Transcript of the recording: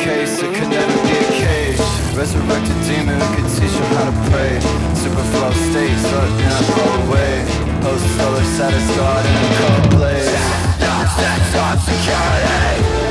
case, it could never be a cage. Resurrected demon who could teach him how to pray. Superflow states, but not all away. Post solar satisfied in a cold blaze. Sex on security.